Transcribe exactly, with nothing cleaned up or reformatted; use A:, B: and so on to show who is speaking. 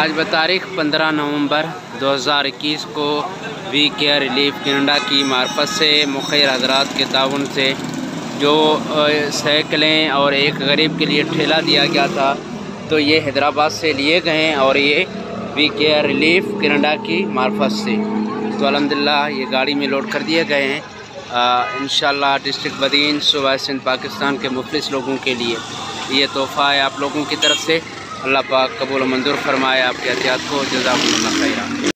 A: आज बतारीख पंद्रह नवंबर दो हज़ार इक्कीस को वी केयर रिलीफ कनाडा की मार्फत से मुखिर हजरात के ताउन से जो साइकिलें और एक गरीब के लिए ठेला दिया गया था, तो ये हैदराबाद से लिए गए हैं और ये वी केयर रिलीफ कनाडा की मार्फत से तो अल्हम्दुलिल्लाह ये गाड़ी में लोड कर दिए गए हैं। इंशाअल्लाह डिस्ट्रिक्ट बदीन सूबा सिंध पाकिस्तान के मुफलिस लोगों के लिए ये तोहफ़ा है आप लोगों की तरफ से। अल्लाह पाक कबूल मंजूर फरमाए आपके एहतियात को। जज़ाकुमुल्लाह खैरा।